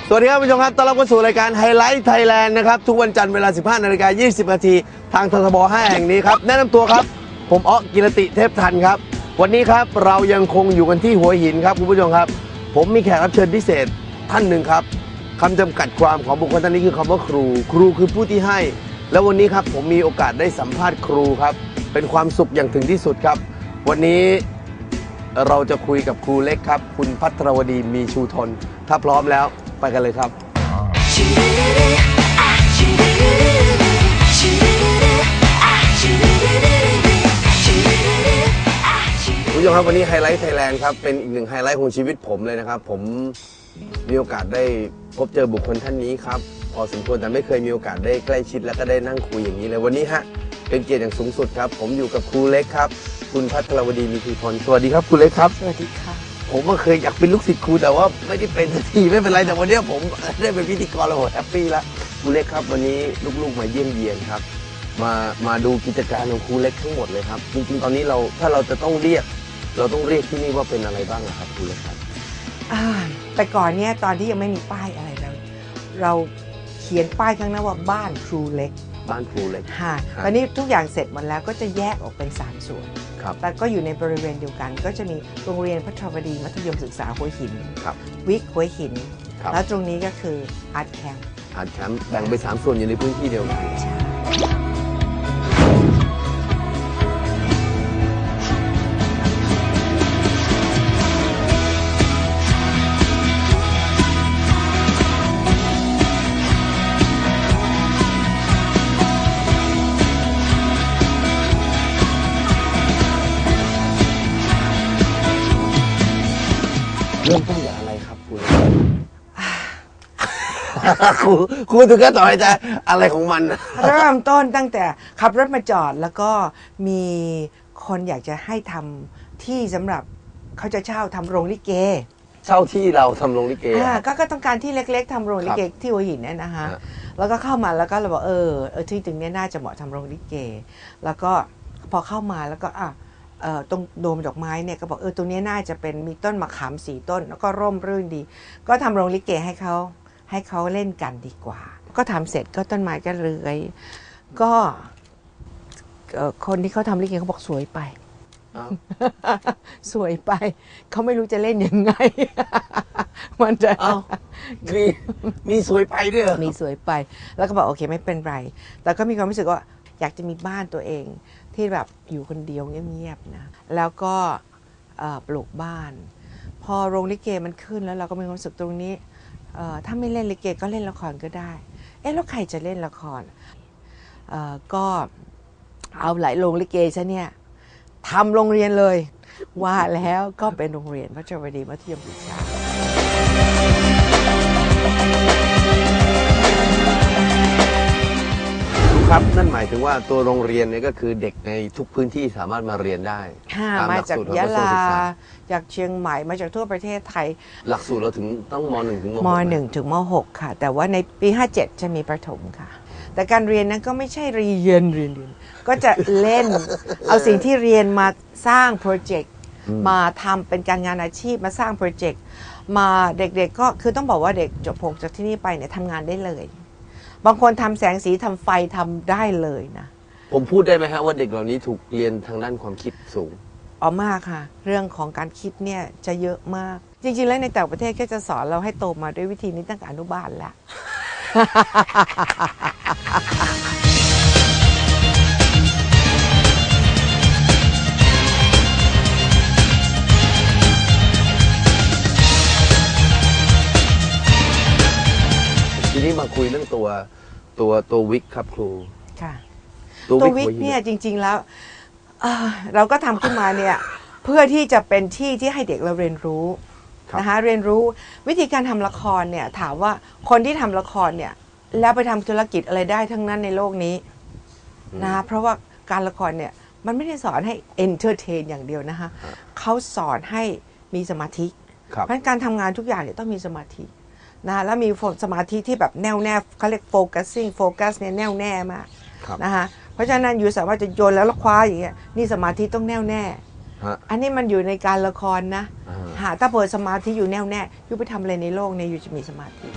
สวัสดีครับผู้ชมครับต้อนรับเข้าสู่รายการไฮไลท์ไทยแลนด์นะครับทุกวันจันทร์เวลา 15:20 นาทีทางททบ 5 แห่งนี้ครับแนะนำตัวครับผมอ๊อกกิรติเทพทันครับวันนี้ครับเรายังคงอยู่กันที่หัวหินครับคุณผู้ชมครับผมมีแขกรับเชิญพิเศษท่านหนึ่งครับคำจำกัดความของบุคคลท่านนี้คือคำว่าครูคือผู้ที่ให้แล้ววันนี้ครับผมมีโอกาสได้สัมภาษณ์ครูครับเป็นความสุขอย่างถึงที่สุดครับวันนี้เราจะคุยกับครูเล็กครับคุณภัทรวดีมีชูทนถ้าพร้อมแล้วไปกันเลยครับคุณผู้ชมครับวันนี้ไฮไลท์ไทยแลนด์ครับเป็นอีกหนึ่งไฮไลท์ของชีวิตผมเลยนะครับผมมีโอกาสได้พบเจอบุคคลท่านนี้ครับพอสมควรแต่ไม่เคยมีโอกาสได้ใกล้ชิดและก็ได้นั่งคุยอย่างนี้เลยวันนี้ฮะเป็นเกียรติอย่างสูงสุดครับผมอยู่กับครูเล็กครับคุณภัทรวดีมีชูทนสวัสดีครับครูเล็กครับสวัสดีค่ะผมก็เคยอยากเป็นลูกศิษย์ครูแต่ว่าไม่ได้เป็นสักทีไม่เป็นไรแต่วันนี้ผมได้เป็นพิธีกรแล้วผมแฮปปี้แล้วครูเล็กครับวันนี้ลูกๆมาเยี่ยมเยียนครับมาดูกิจการของครูเล็กทั้งหมดเลยครับจริงๆตอนนี้ถ้าเราจะต้องเรียกที่นี่ว่าเป็นอะไรบ้างครับครูเล็กครับแต่ก่อนเนี่ยตอนที่ยังไม่มีป้ายอะไรเราเขียนป้ายข้างหน้าว่าบ้านครูเล็กบ้านครูเล็กค่ะตอนนี้ทุกอย่างเสร็จหมดแล้วก็จะแยกออกเป็น3ส่วนแต่ก็อยู่ในบริเวณเดียวกันก็จะมีโรงเรียนภัทรวดีมัธยมศึกษาหัวหินวิกหัวหินแล้วตรงนี้ก็คืออาร์ตแคมป์แบ่งเป็น3ส่วนอยู่ในพื้นที่เดียวกันเริ่มต้นจากอะไรครับครูถึงก็ต่อใจอะไรของมันเริ่มต้นตั้งแต่ขับรถมาจอดแล้วก็มีคนอยากจะให้ทำที่สำหรับเขาจะเช่าทำโรงลิเกเช่าที่เราทำโรงลิเกก็ต้องการที่เล็กๆทำโรงลิเกที่หัวหินเนี่ยนะคะแล้วก็เข้ามาแล้วก็เราบอกที่ตรงนี้น่าจะเหมาะทำโรงลิเกแล้วก็พอเข้ามาแล้วก็ตรงโดมดอกไม้เนี่ยก็บอกตรงนี้น่าจะเป็นมีต้นมะขาม4 ต้นแล้วก็ร่มรื่นดีก็ทำโรงลิเกให้เขาเล่นกันดีกว่าก็ทำเสร็จก็ต้นไม้ก็เลื้อยก็คนที่เขาทำลิเกเขาบอกสวยไปสวยไปเขาไม่รู้จะเล่นยังไงมันจะมีสวยไปด้วยมีสวยไปแล้วก็บอกโอเคไม่เป็นไรแต่ก็มีความรู้สึกว่าอยากจะมีบ้านตัวเองที่แบบอยู่คนเดียวเงียบๆนะแล้วก็ปลูกบ้านพอโรงลิเกมันขึ้นแล้วเราก็มีความรู้สึกตรงนี้ถ้าไม่เล่นลิเกก็เล่นละครก็ได้แล้วใครจะเล่นละครก็เอาหลายโรงลิเกซะเนี่ยทำโรงเรียนเลยว่าแล้วก็เป็นโรงเรียนภัทรวดีมัธยมศึกษาครับนั่นหมายถึงว่าตัวโรงเรียนเนี่ยก็คือเด็กในทุกพื้นที่สามารถมาเรียนได้มาจากยะลาจากเชียงใหม่มาจากทั่วประเทศไทยหลักสูตรเราถึงต้องม.1 ถึงม.1 ถึงม.6 ค่ะแต่ว่าในปี57จะมีประถมค่ะแต่การเรียนนั้นก็ไม่ใช่เรียนก็จะเล่นเอาสิ่งที่เรียนมาสร้างโปรเจกต์มาทำเป็นการงานอาชีพมาสร้างโปรเจกต์มาเด็กๆก็คือต้องบอกว่าเด็กจบ6จากที่นี่ไปเนี่ยทำงานได้เลยบางคนทำแสงสีทำไฟทำได้เลยนะผมพูดได้ไหมฮะว่าเด็กเหล่านี้ถูกเรียนทางด้านความคิดสูงมากค่ะเรื่องของการคิดเนี่ยจะเยอะมากจริงๆแล้วในต่างประเทศก็จะสอนเราให้โตมาด้วยวิธีนี้ตั้งแต่อนุบาลแล้วทีนี้มาคุยเรื่องตัววิกครับครูค่ะตัววิกเนี่ยจริงๆแล้วเราก็ทำขึ้นมาเนี่ยเพื่อที่จะเป็นที่ที่ให้เด็กเราเรียนรู้นะคะเรียนรู้วิธีการทำละครเนี่ยถามว่าคนที่ทำละครเนี่ยแล้วไปทำธุรกิจอะไรได้ทั้งนั้นในโลกนี้นะคะเพราะว่าการละครเนี่ยมันไม่ได้สอนให้เอนเตอร์เทนอย่างเดียวนะคะเขาสอนให้มีสมาธิเพราะการทำงานทุกอย่างเนี่ยต้องมีสมาธินะแล้วมีสมาธิที่แบบแน่วแน่เขาเรียกโฟกัสเนี่ยแน่วแน่มากนะคะเพราะฉะนั้นอยู่สามารถจะโยนแล้วคว้าอย่างเงี้ยนี่สมาธิต้องแน่วแน่ อันนี้มันอยู่ในการละครนะถ้าเปิดสมาธิอยู่แน่วแน่ยูไปทำอะไรในโลกเนี่ยยูจะมีสมาธิ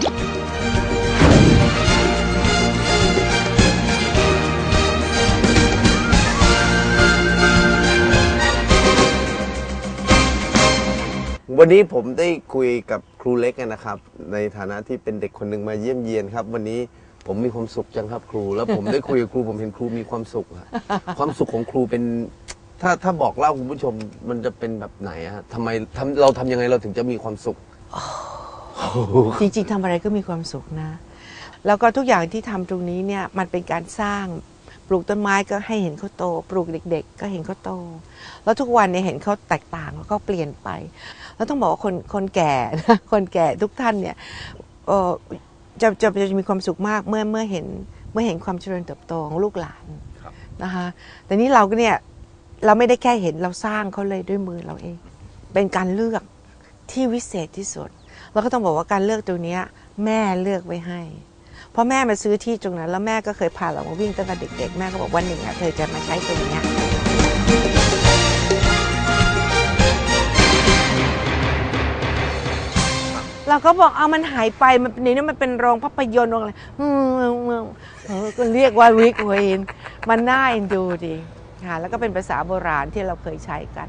วันนี้ผมได้คุยกับครูเล็กนะครับ ในฐานะที่เป็นเด็กคนหนึ่งมาเยี่ยมเยียนครับ วันนี้ผมมีความสุขจังครับครู แล้วผมได้คุยกับครูผมเห็นครูมีความสุขอะความสุขของครูเป็นถ้าบอกเล่าคุณผู้ชมมันจะเป็นแบบไหนอะทำไมเราทำยังไงเราถึงจะมีความสุขจริงๆทำอะไรก็มีความสุขนะ แล้วก็ทุกอย่างที่ทำตรงนี้เนี่ยมันเป็นการสร้างปลูกต้นไม้ก็ให้เห็นเขาโตปลูกเด็กๆก็เห็นเขาโตแล้วทุกวันเนี่ยเห็นเขาแตกต่างแล้วก็เปลี่ยนไปแล้วต้องบอกว่าคนแก่นะคนแก่ทุกท่านเนี่ยจะมีความสุขมากเมื่อเห็นความเจริญเติบโตของลูกหลานนะคะแต่นี้เราก็เนี่ยเราไม่ได้แค่เห็นเราสร้างเขาเลยด้วยมือเราเองเป็นการเลือกที่วิเศษที่สุดแล้วก็ต้องบอกว่าการเลือกตรงนี้แม่เลือกไว้ให้เพราะแม่มาซื้อที่ตรงนั้นแล้วแม่ก็เคยพาเรามาวิ่งตั้งแต่เด็กๆแม่ก็บอกวันหนึ่งเธอจะมาใช้ตรงนี้เราก็บอกเอามันหายไปมันนี่มันเป็นโรงภาพยนตร์อะไรก็เรียกว่าวิกเวนมันน่าเอ็นดูดีค่ะแล้วก็เป็นภาษาโบราณที่เราเคยใช้กัน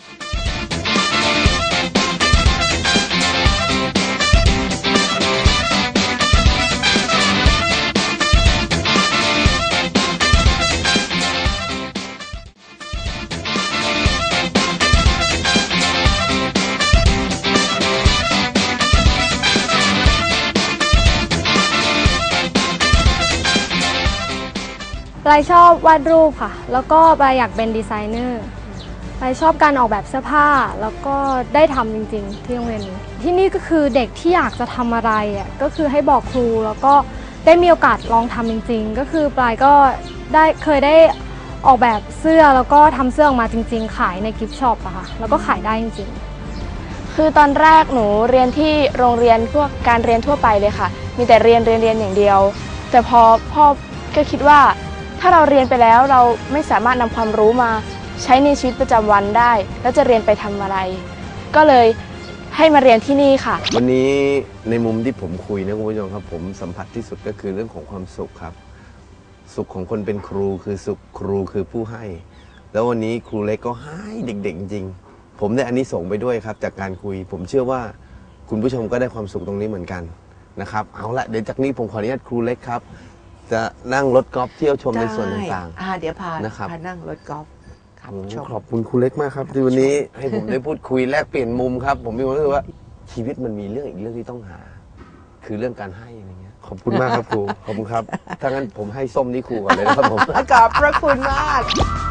ปลายชอบวาดรูปค่ะแล้วก็ปลายอยากเป็นดีไซเนอร์ปลายชอบการออกแบบเสื้อผ้าแล้วก็ได้ทำจริงๆที่โรงเรียนนี้ที่นี่ก็คือเด็กที่อยากจะทำอะไรก็คือให้บอกครูแล้วก็ได้มีโอกาสลองทำจริงๆก็คือปลายก็เคยได้ออกแบบเสื้อแล้วก็ทำเสื้อออกมาจริงๆขายในกิฟต์ช็อปอะค่ะแล้วก็ขายได้จริงๆคือตอนแรกหนูเรียนที่โรงเรียนพวกการเรียนทั่วไปเลยค่ะมีแต่เรียนอย่างเดียวแต่พอพ่อก็คิดว่าถ้าเราเรียนไปแล้วเราไม่สามารถนำความรู้มาใช้ในชีวิตประจำวันได้แล้วจะเรียนไปทำอะไรก็เลยให้มาเรียนที่นี่ค่ะวันนี้ในมุมที่ผมคุยนะคุณผู้ชมครับผมสัมผัสที่สุดก็คือเรื่องของความสุขครับสุขของคนเป็นครูคือสุขครูคือผู้ให้แล้ววันนี้ครูเล็กก็ให้เด็กๆจริงผมได้อันนี้ส่งไปด้วยครับจากการคุยผมเชื่อว่าคุณผู้ชมก็ได้ความสุขตรงนี้เหมือนกันนะครับเอาละเดี๋ยวจากนี้ผมขออนุญาตครูเล็กครับจะนั่งรถกอล์ฟเที่ยวชมในส่วนต่างๆเดี๋ยวพานั่งรถกอล์ฟขอบคุณครูเล็กมากครับที่วันนี้ให้ผมได้พูดคุยแลกเปลี่ยนมุมครับผมมีความรู้สึกว่าชีวิตมันมีเรื่องอีกเรื่องที่ต้องหาคือเรื่องการให้อะไรเงี้ยขอบคุณมากครับครูขอบคุณครับถ้างั้นผมให้ส้มนี่ครูก่อนเลยนะครับผมขอบพระคุณมาก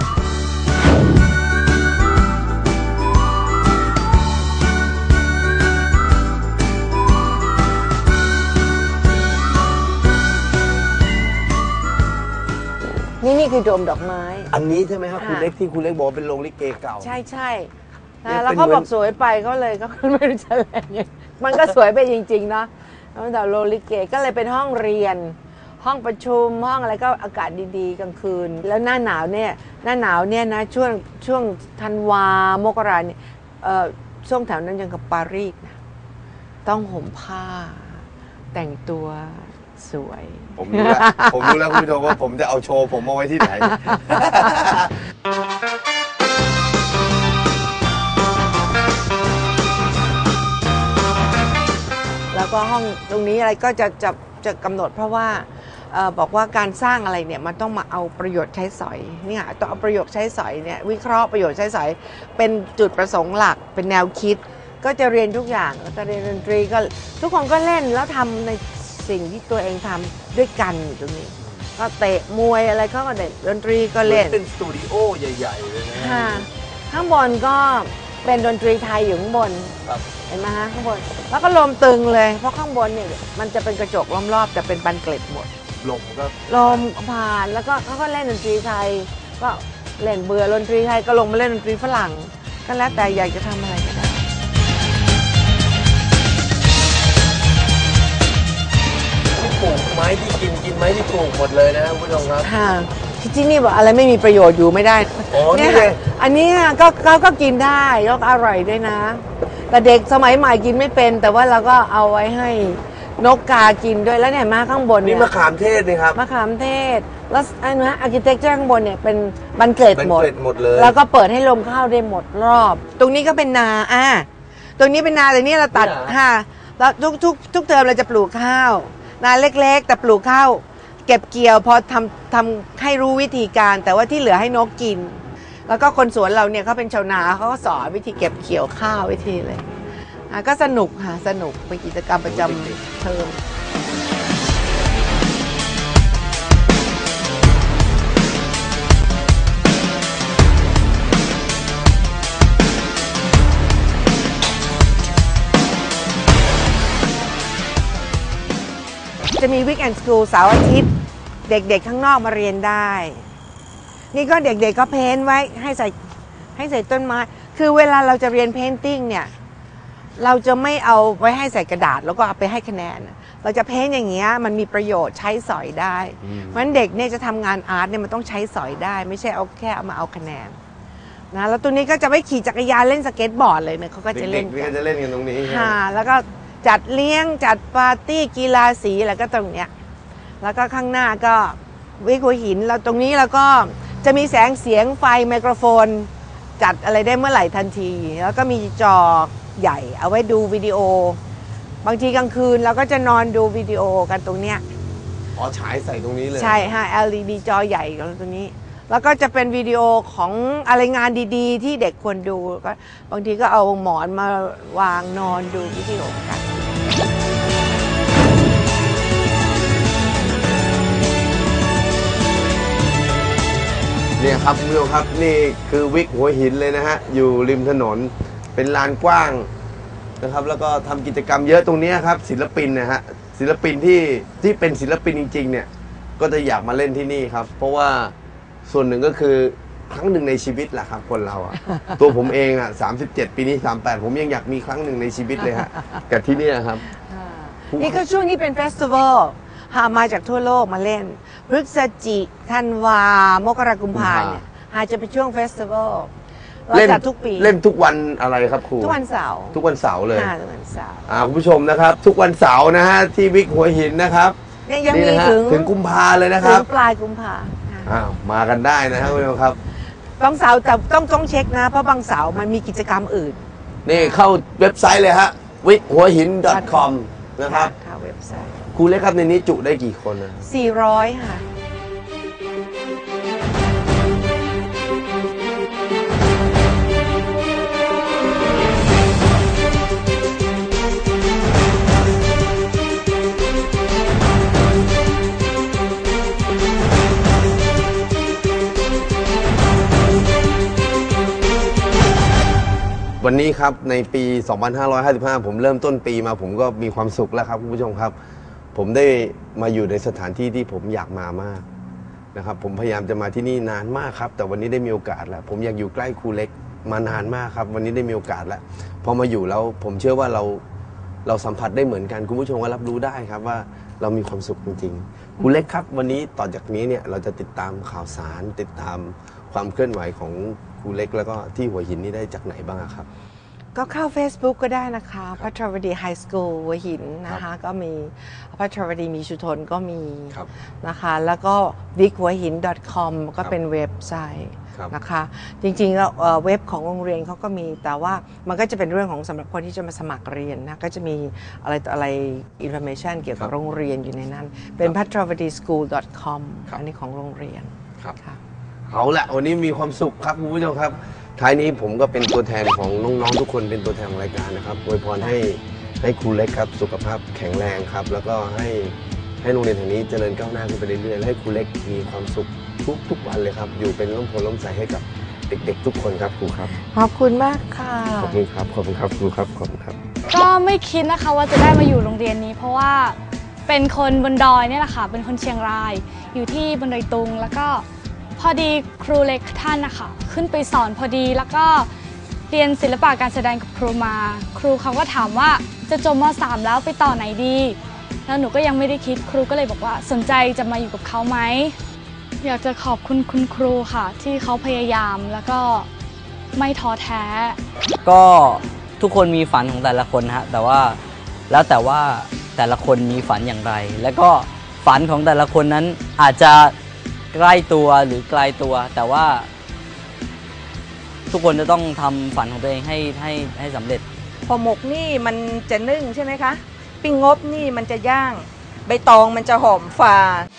นี่คือโดมดอกไม้อันนี้ใช่ไหมครับคุณเล็กที่คุณเล็กบอกเป็นโรงลิเกเก่าใช่แล้วเขาบอกสวยไปก็เลยก็ไม่รู้จะอะไรมันก็สวยไปจริงๆเนาะตั้งแต่โรงลิเกก็เลยเป็นห้องเรียนห้องประชุมห้องอะไรก็อากาศดีๆกลางคืนแล้วหน้าหนาวเนี่ยนะช่วงธันวามกราเนี่ยช่วงแถวนั้นยังกับปารีสนะต้องห่มผ้าแต่งตัวสวยผมรู้แล้วคุณผู้ชมว่าผมจะเอาโชว์ผมมาไว้ที่ไหนแล้วก็ห้องตรงนี้อะไรก็จะกำหนดเพราะว่าบอกว่าการสร้างอะไรเนี่ยมันต้องมาเอาประโยชน์ใช้สอยนี่ค่ะต้องเอาประโยชน์ใช้สอยเนี่ยวิเคราะห์ประโยชน์ใช้สอยเป็นจุดประสงค์หลักเป็นแนวคิดก็จะเรียนทุกอย่างแล้วก็เรียนดนตรีก็ทุกคนก็เล่นแล้วทำในสิ่งที่ตัวเองทำด้วยกันอยู่ตรงนี้ก็เตะมวยอะไรเขาก็เล่นดนตรีก็เล่นเป็นสตูดิโอใหญ่ๆเลยนะข้างบนก็เป็นดนตรีไทยอยู่ข้างบนเห็นไหมฮะข้างบนแล้วก็ลมตึงเลยเพราะข้างบนเนี่ยมันจะเป็นกระจกล้อมรอบแต่เป็นบันเกล็ดหมดลมผ่านแล้วก็เขาก็เล่นดนตรีไทยก็เล่นเบื่อดนตรีไทยก็ลงมาเล่นดนตรีฝรั่งก็แล้วแต่อยากจะทำอะไรก็ได้ที่ปลูกไม้ที่กินไม้ที่ปลูกหมดเลยนะคุณผู้ชมครับค่ะทที่นี่บอกอะไรไม่มีประโยชน์อยู่ไม่ได้อ๋อนี่เนี่ยไงอันนี้ก็กินได้ก็อร่อยด้วยนะ แต่เด็กสมัยใหม่กินไม่เป็น แต่ว่าเราก็เอาไว้ให้นกกากินด้วยแล้วเนี่ยมาข้างบนนี่เนี่ยมะขามเทศนี่ครับมะขามเทศแล้วอันนี้อาร์คิเทคเจอร์ข้างบนเนี่ยเป็นบันเกล็ดเป็นหมดเกล็ดหมดเลยแล้วก็เปิดให้ลมเข้าได้หมดรอบ ตรงนี้ก็เป็นนาตรงนี้เป็นนาแต่นี่เราตัดนี่เหรอค่ะแล้วทุกเทอมเราจะปลูกข้าว นาเล็กๆ แต่ปลูกข้าวเก็บเกี่ยวพอทำให้รู้วิธีการ แต่ว่าที่เหลือให้นกกิน แล้วก็คนสวนเราเนี่ยเขาเป็นชาวนาเขาก็สอนวิธีเก็บเกี่ยวข้าววิธีเลยก็สนุกค่ะสนุกเป็นกิจกรรมประจำเทอม จะมีวิกแอนด์สคูลเสาร์อาทิตย์เด็กๆข้างนอกมาเรียนได้ นี่ก็เด็กๆก็เพ้นท์ไว้ให้ใส่ต้นไม้คือเวลาเราจะเรียนเพนติ้งเนี่ยเราจะไม่เอาไว้ให้ใส่กระดาษแล้วก็เอาไปให้คะแนนเราจะเพ้นท์อย่างเงี้ยมันมีประโยชน์ใช้สอยได้เพราะฉะนั้นเด็กเนี่ยจะทำงานอาร์ตเนี่ยมันต้องใช้สอยได้ ไม่ใช่เอาแค่เอามาเอาคะแนนนะแล้วตัวนี้ก็จะไม่ขี่จักรยานเล่นสเก็ตบอร์ดเลยเนี่ยเขาก็จะเล่นเด็กๆกัก็นจะเล่นกันตรงนี้ค่ะแล้วก็จัดเลี้ยงจัดปาร์ตี้กีฬาสีอะไรก็ตรงเนี้ยแล้วก็ข้างหน้าก็วิกหัวหินแล้วตรงนี้แล้วก็จะมีแสงเสียงไฟไมโครโฟนจัดอะไรได้เมื่อไหร่ทันที แล้วก็มีจอใหญ่เอาไว้ดูวิดีโอบางทีกลางคืนเราก็จะนอนดูวิดีโอกันตรงเนี้ยอ๋อฉายใส่ตรงนี้เลยใช่ฮะ LED จอใหญ่กันตรงนี้ แล้วก็จะเป็นวิดีโอของอะไรงานดีๆ ที่เด็กควรดูก็บางทีก็เอาหมอนมาวางนอนดูวิดีโอกันเนี่ยครับคุณผู้ชมครับนี่คือวิกหัวหินเลยนะฮะอยู่ริมถนนเป็นลานกว้างนะครับแล้วก็ทำกิจกรรมเยอะตรงนี้ครับศิลปินนะฮะศิลปินที่เป็นศิลปินจริงๆเนี่ยก็จะอยากมาเล่นที่นี่ครับเพราะว่าส่วนหนึ่งก็คือครั้งหนึ่งในชีวิตแหละครับคนเราอ่ะ ตัวผมเองอ่ะ37 ปีนี้38ผมยังอยากมีครั้งหนึ่งในชีวิตเลยฮะกับที่นี่ครับนี่ก็ช่วงนี้เป็นเฟสติวัลหามาจากทั่วโลกมาเล่นพฤศจิธันวามกรากุมภาเนี่ยหาจะเป็นช่วงเฟสติวัลเราจัดทุกปีเล่นทุกวันอะไรครับครูทุกวันเสาร์ทุกวันเสาร์เลยทุกวันเสาร์คุณผู้ชมนะครับ ทุกวันเสาร์นะฮะที่วิกหัวหินนะครับเนี่ยยังนี่มีนะฮะถึงกุมภาเลยนะคถึรับงปลายกุมภามากันได้นะครับคุณผู้ชมครับบางเสาร์แต่ต้องเช็คนะ เพราะบางเสาร์มันมีกิจกรรมอื่นนี่เข้าเว็บไซต์เลยฮะ wikhuahin.com นะครับค่ะเว็บไซต์ครูเล็กครับในนี้จุได้กี่คนนะ 400 ค่ะวันนี้ครับในปี 2555 ผมเริ่มต้นปีมาผมก็มีความสุขแล้วครับคุณผู้ชมครับ ผมได้มาอยู่ในสถานที่ที่ผมอยากมามากนะครับผมพยายามจะมาที่นี่นานมากครับแต่วันนี้ได้มีโอกาสแล้วผมอยากอยู่ใกล้ครูเล็กมานานมากครับวันนี้ได้มีโอกาสแล้วพอมาอยู่แล้วผมเชื่อว่าเราสัมผัสได้เหมือนกันคุณผู้ชมก็รับรู้ได้ครับว่าเรามีความสุขจริงๆครูเล็กครับวันนี้ต่อจากนี้เนี่ยเราจะติดตามข่าวสารติดตามความเคลื่อนไหวของครูเล็กแล้วก็ที่หัวหินนี่ได้จากไหนบ้างครับก็เข้า Facebook ก็ได้นะคะพัทรวดีไฮสคูลหัวหินนะคะก็มีพัทรวดีมีชุทนก็มีครับนะคะแล้วก็ wikhuahin.com ก็เป็นเว็บไซต์ครับนะคะจริงๆแล้วเว็บของโรงเรียนเขาก็มีแต่ว่ามันก็จะเป็นเรื่องของสำหรับคนที่จะมาสมัครเรียนนะก็จะมีอะไรต่ออะไร information เกี่ยวกับโรงเรียนอยู่ในนั้นเป็น patravadischool.com อันนี้ของโรงเรียนครับค่ะเอาละวันนี้มีความสุขครับคุณผู้ชมครับท้ายนี้ผมก็เป็นตัวแทนของน้องๆทุกคนเป็นตัวแทนของรายการนะครับอวยพรให้ครูเล็กครับสุขภาพแข็งแรงครับแล้วก็ให้โรงเรียนแห่งนี้เจริญก้าวหน้าขึ้นไปเรื่อยๆและให้ครูเล็กมีความสุขทุกวันเลยครับอยู่เป็นร่มโพล่มใสให้กับเด็กๆทุกคนครับครูครับขอบคุณมากค่ะขอบคุณครับขอบคุณครับครูครับขอบคุณครับก็ไม่คิดนะคะว่าจะได้มาอยู่โรงเรียนนี้ เพราะว่าเป็นคนบนดอยเนี่ยแหละค่ะเป็นคนเชียงรายอยู่ที่บนดอยตุงแล้วก็พอดีครูเล็กท่านนะคะขึ้นไปสอนพอดีแล้วก็เรียนศิลปะการแสดงกับครูมาครูเขาก็ถามว่าจะจบม.3 แล้วไปต่อไหนดีแล้วหนูก็ยังไม่ได้คิดครูก็เลยบอกว่าสนใจจะมาอยู่กับเขาไหมอยากจะขอบคุณคุณครูค่ะ ที่เขาพยายามแล้วก็ไม่ท้อแท้ก็ทุกคนมีฝันของแต่ละคนฮะแต่ว่าแต่ละคนมีฝันอย่างไร แล้วก็ฝันของแต่ละคนนั้นอาจจะใกล้ตัวหรือไกลตัว แต่ว่าทุกคนจะต้องทำฝันของตัวเองให้สำเร็จห่อหมกนี่มันจะนึ่งใช่ไหมคะ ปิ้งงบนี่มันจะย่าง ใบตองมันจะหอมฝาด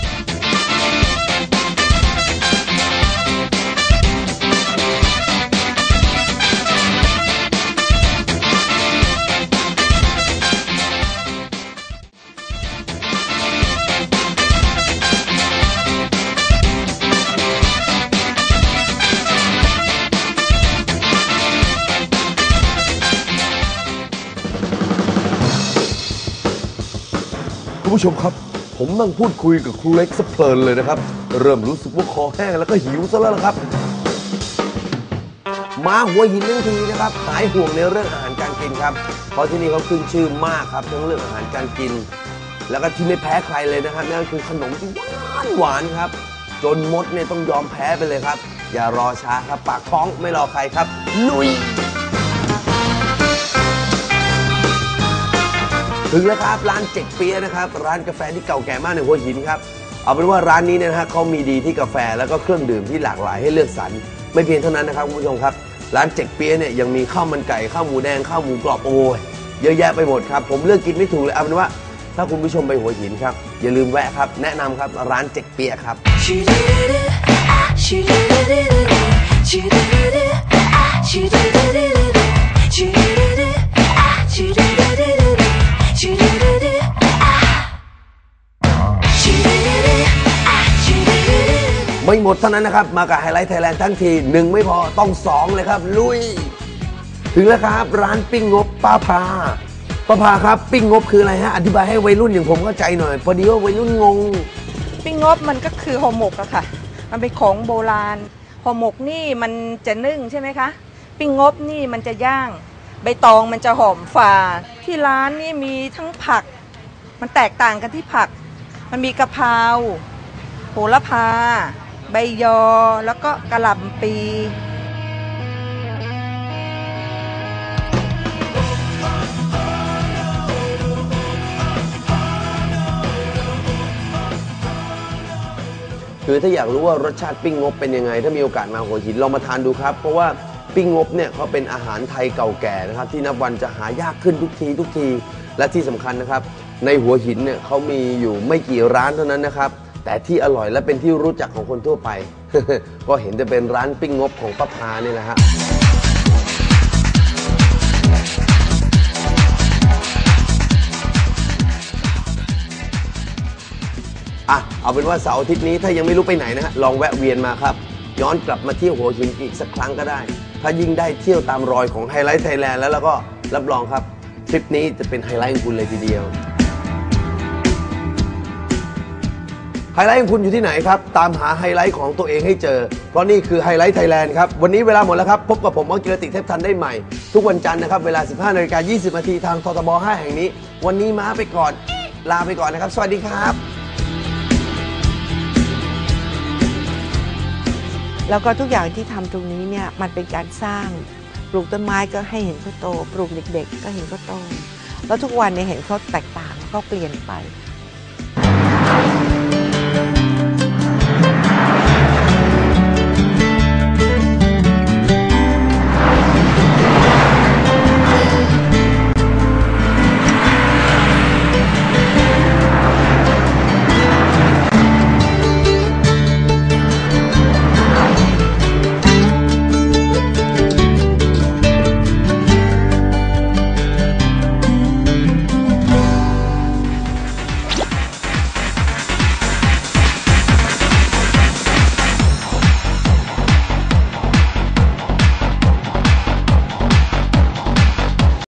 คุณผู้ชมครับ ผมนั่งพูดคุยกับครูเล็กสะเพลินเลยนะครับ เริ่มรู้สึกว่าคอแห้งแล้วก็หิวซะแล้วล่ะครับ มาหัวหินทั้งทีนะครับหายห่วงในเรื่องอาหารการกินครับเพราะที่นี่เขาขึ้นชื่อมากครับทั้งเรื่องอาหารการกิน แล้วก็ที่ไม่แพ้ใครเลยนะครับนั่นคือขนมที่หวานครับจนมดเนี่ยต้องยอมแพ้ไปเลยครับอย่ารอช้าครับปากท้องไม่รอใครครับลุยถึงแล้วครับร้านเจ๊กเปี๊ยะนะครับร้านกาแฟที่เก่าแก่มากในหัวหินครับเอาเป็นว่าร้านนี้เนี่ยนะฮะเขามีดีที่กาแฟแล้วก็เครื่องดื่มที่หลากหลายให้เลือกสรรไม่เพียงเท่านั้นนะครับคุณผู้ชมครับร้านเจ๊กเปี๊ยะเนี่ยยังมีข้าวมันไก่ข้าวหมูแดงข้าวหมูกรอบโอ้ยเยอะแยะไปหมดครับผมเลือกกินไม่ถูกเลยเอาเป็นว่าถ้าคุณผู้ชมไปหัวหินครับอย่าลืมแวะครับแนะนำครับร้านเจ๊กเปี๊ยะครับไม่หมดเท่านั้นนะครับมากับไฮไลท์ไทยแลนด์ทั้งที1ไม่พอต้อง2เลยครับลุยถึงแล้วครับร้านปิ้งงบป้าพาครับปิ้งงบคืออะไรฮะอธิบายให้วัยรุ่นอย่างผมเข้าใจหน่อยพอดีว่าวัยรุ่นงงปิ้งงบมันก็คือห่อหมกอะค่ะมันเป็นของโบราณห่อหมกนี่มันจะนึ่งใช่ไหมคะปิ้งงบนี่มันจะย่างใบตองมันจะหอมฝาดที่ร้านนี่มีทั้งผักมันแตกต่างกันที่ผักมันมีกะเพราโหระพาใบยอแล้วก็กะหล่ำปีคือถ้าอยากรู้ว่ารสชาติปิ้งงบเป็นยังไงถ้ามีโอกาสมาหัวหินลองมาทานดูครับเพราะว่าปิ้งงบเนี่ยเขาเป็นอาหารไทยเก่าแก่นะครับที่นับวันจะหายากขึ้นทุกทีและที่สำคัญนะครับในหัวหินเนี่ยเขามีอยู่ไม่กี่ร้านเท่านั้นนะครับแต่ที่อร่อยและเป็นที่รู้จักของคนทั่วไป ก็เห็นจะเป็นร้านปิ้งงบของป้าพานี่แหละฮะเอาเป็นว่าเสาร์อาทิตย์นี้ถ้ายังไม่รู้ไปไหนนะฮะลองแวะเวียนมาครับย้อนกลับมาเที่ยวหัวหินอีกสักครั้งก็ได้ถ้ายิ่งได้เที่ยวตามรอยของไฮไลท์ไทยแลนด์แล้วก็รับรองครับทริปนี้จะเป็นไฮไลท์ของคุณเลยทีเดียวไฮไลท์ของคุณอยู่ที่ไหนครับตามหาไฮไลท์ของตัวเองให้เจอเพราะนี่คือไฮไลท์ไทยแลนด์ครับวันนี้เวลาหมดแล้วครับพบกับผมกิรติเทพทันได้ใหม่ทุกวันจันทร์นะครับเวลา 15:20 นาทีทางททบ 5 แห่งนี้วันนี้ม้าไปก่อนลาไปก่อนนะครับสวัสดีครับแล้วก็ทุกอย่างที่ทำตรงนี้เนี่ยมันเป็นการสร้างปลูกต้นไม้ก็ให้เห็นเขาโตปลูกเด็กๆก็เห็นเขาโตแล้วทุกวันเนี่ยเห็นเขาแตกต่างเขาเปลี่ยนไป